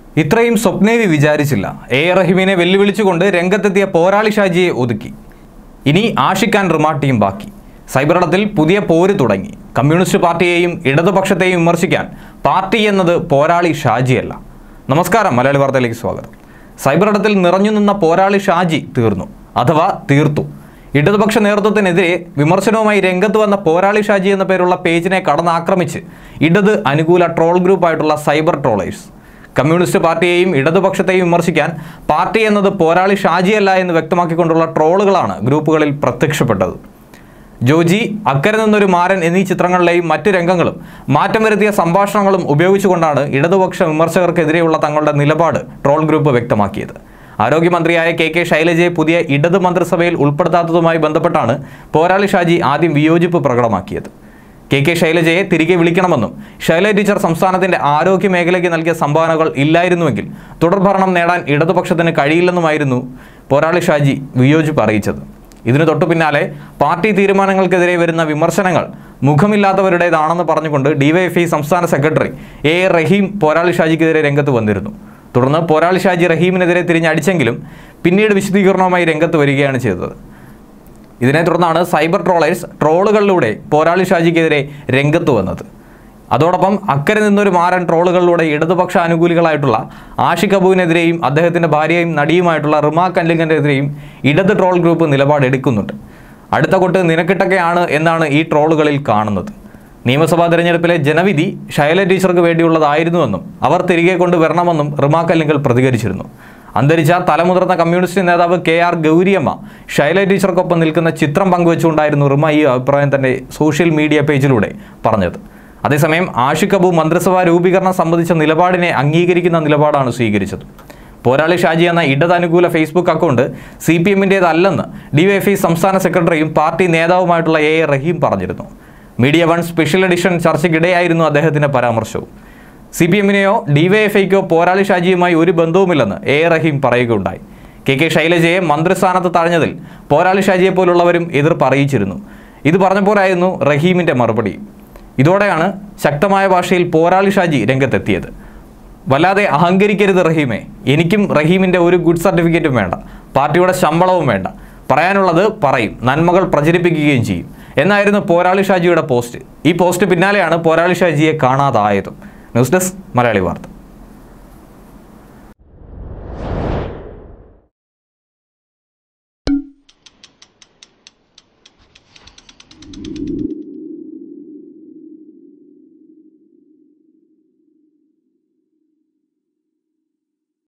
ഇത്രയും സ്വപ്നേവി വിചാരിച്ചില്ല. എ റഹീമിനെ വെല്ലുവിളിച്ചുകൊണ്ട് രംഗത്തെത്തിയ പോരാളി ഷാജിയെ ഒതുക്കി. ഇനി ആഷിഖാൻ റിമാർട്ടിയും ബാക്കി. സൈബറിടത്തിൽ പുതിയ പോര് തുടങ്ങി. കമ്മ്യൂണിസ്റ്റ് പാർട്ടിയെയും ഇടതുപക്ഷത്തെയും വിമർശിക്കാൻ പാർട്ടി എന്നത് പോരാളി ഷാജിയല്ല. നമസ്കാരം, മലയാളി വാർത്തയിലേക്ക് സ്വാഗതം. സൈബറിടത്തിൽ നിറഞ്ഞു നിന്ന പോരാളി ഷാജി തീർന്നു, അഥവാ തീർത്തു. ഇടതുപക്ഷ നേതൃത്വത്തിനെതിരെ വിമർശനവുമായി രംഗത്ത് വന്ന പോരാളി ഷാജി എന്ന പേരുള്ള പേജിനെ കടന്നാക്രമിച്ച് ഇടത് അനുകൂല ട്രോൾ ഗ്രൂപ്പായിട്ടുള്ള സൈബർ ട്രോളേഴ്സ്. കമ്മ്യൂണിസ്റ്റ് പാർട്ടിയെയും ഇടതുപക്ഷത്തെയും വിമർശിക്കാൻ പാർട്ടി എന്നത് പോരാളി ഷാജിയല്ല എന്ന് വ്യക്തമാക്കിക്കൊണ്ടുള്ള ട്രോളുകളാണ് ഗ്രൂപ്പുകളിൽ പ്രത്യക്ഷപ്പെട്ടത്. ജോജി, അക്കരെ നിന്നൊരു മാരൻ എന്നീ ചിത്രങ്ങളിലെയും മറ്റ് രംഗങ്ങളും മാറ്റം വരുത്തിയ സംഭാഷണങ്ങളും ഉപയോഗിച്ചുകൊണ്ടാണ് ഇടതുപക്ഷ വിമർശകർക്കെതിരെയുള്ള തങ്ങളുടെ നിലപാട് ട്രോൾ ഗ്രൂപ്പ് വ്യക്തമാക്കിയത്. ആരോഗ്യമന്ത്രിയായ കെ ശൈലജയെ പുതിയ ഇടത് മന്ത്രിസഭയിൽ ഉൾപ്പെടുത്താത്തതുമായി ബന്ധപ്പെട്ടാണ് പോരാളി ഷാജി ആദ്യം വിയോജിപ്പ് പ്രകടമാക്കിയത്. കെ ശൈലജയെ തിരികെ വിളിക്കണമെന്നും ശൈലജ ടീച്ചർ സംസ്ഥാനത്തിന്റെ ആരോഗ്യ മേഖലയ്ക്ക് നൽകിയ സംഭാവനകൾ ഇല്ലായിരുന്നുവെങ്കിൽ തുടർഭരണം നേടാൻ ഇടതുപക്ഷത്തിന് കഴിയില്ലെന്നുമായിരുന്നു പോരാളി ഷാജി വിയോജിപ്പ് അറിയിച്ചത്. ഇതിനു തൊട്ടു പിന്നാലെ പാർട്ടി തീരുമാനങ്ങൾക്കെതിരെ വരുന്ന വിമർശനങ്ങൾ മുഖമില്ലാത്തവരുടേതാണെന്ന് പറഞ്ഞുകൊണ്ട് ഡിവൈഎഫ്ഐ സംസ്ഥാന സെക്രട്ടറി എ റഹീം പോരാളി ഷാജിക്കെതിരെ രംഗത്ത് വന്നിരുന്നു. തുടർന്ന് പോരാളി ഷാജി റഹീമിനെതിരെ തിരിഞ്ഞടിച്ചെങ്കിലും പിന്നീട് വിശദീകരണവുമായി രംഗത്ത് വരികയാണ് ചെയ്തത്. ഇതിനെ തുടർന്നാണ് സൈബർ ട്രോളേഴ്സ് ട്രോളുകളിലൂടെ പോരാളി ഷാജിക്കെതിരെ രംഗത്ത് വന്നത്. അതോടൊപ്പം അക്കരെ നിന്നൊരു മാരൻ ട്രോളുകളിലൂടെ ഇടതുപക്ഷ അനുകൂലികളായിട്ടുള്ള ആഷിഖ് അബുവിനെതിരെയും അദ്ദേഹത്തിൻ്റെ ഭാര്യയും നടിയുമായിട്ടുള്ള റിമ കല്ലിങ്കനെതിരെയും ഇടത് ട്രോൾ ഗ്രൂപ്പ് നിലപാടെടുക്കുന്നുണ്ട്. അടുത്ത കൊട്ട് നിനക്കിട്ടൊക്കെയാണ് എന്നാണ് ഈ ട്രോളുകളിൽ കാണുന്നത്. നിയമസഭാ തെരഞ്ഞെടുപ്പിലെ ജനവിധി ശൈലജ ടീച്ചർക്ക് വേണ്ടിയുള്ളതായിരുന്നുവെന്നും അവർ തിരികെ കൊണ്ടുവരണമെന്നും റിമ കല്ലിങ്കൽ പ്രതികരിച്ചിരുന്നു. അന്തരിച്ച തലമുതിർന്ന കമ്മ്യൂണിസ്റ്റ് നേതാവ് KR ഗൗരിയമ്മ ശൈലജ ടീച്ചർക്കൊപ്പം നിൽക്കുന്ന ചിത്രം പങ്കുവെച്ചുകൊണ്ടായിരുന്നു റിമ ഈ അഭിപ്രായം തന്റെ സോഷ്യൽ മീഡിയ പേജിലൂടെ പറഞ്ഞത്. അതേസമയം ആഷിഖ് അബു മന്ത്രിസഭാ രൂപീകരണം സംബന്ധിച്ച നിലപാടിനെ അംഗീകരിക്കുന്ന നിലപാടാണ് സ്വീകരിച്ചത്. പോരാളി ഷാജി എന്ന ഇടതനുകൂല ഫേസ്ബുക്ക് അക്കൗണ്ട് CPM-ൻ്റേതല്ലെന്ന് ഡിവൈഎഫ്ഐ സംസ്ഥാന സെക്രട്ടറിയും പാർട്ടി നേതാവുമായിട്ടുള്ള A റഹീം പറഞ്ഞിരുന്നു. മീഡിയ വൺ സ്പെഷ്യൽ എഡിഷൻ ചർച്ചയ്ക്കിടെയായിരുന്നു അദ്ദേഹത്തിൻ്റെ പരാമർശവും. CPM-നെയോ ഡിവൈഎഫ്ഐക്കോ പോരാളി ഷാജിയുമായി ഒരു ബന്ധവുമില്ലെന്ന് A റഹീം പറയുകയുണ്ടായി. കെ ശൈലജയെ മന്ത്രിസ്ഥാനത്ത് തഴഞ്ഞതിൽ പോരാളി ഷാജിയെ പോലുള്ളവരും എതിർപ്പ് അറിയിച്ചിരുന്നു. ഇത് പറഞ്ഞപ്പോഴായിരുന്നു റഹീമിൻ്റെ മറുപടി. ഇതോടെയാണ് ശക്തമായ ഭാഷയിൽ പോരാളി ഷാജി രംഗത്തെത്തിയത്. വല്ലാതെ അഹങ്കരിക്കരുത് റഹീമെ, എനിക്കും റഹീമിൻ്റെ ഒരു ഗുഡ് സർട്ടിഫിക്കറ്റും വേണ്ട, പാർട്ടിയുടെ ശമ്പളവും വേണ്ട, പറയാനുള്ളത് പറയും, നന്മകൾ പ്രചരിപ്പിക്കുകയും ചെയ്യും എന്നായിരുന്നു പോരാളി ഷാജിയുടെ പോസ്റ്റ്. ഈ പോസ്റ്റ് പിന്നാലെയാണ് പോരാളി ഷാജിയെ കാണാതായതും. ന്യൂസ് ഡെസ്ക്, മലയാളി വാർത്ത.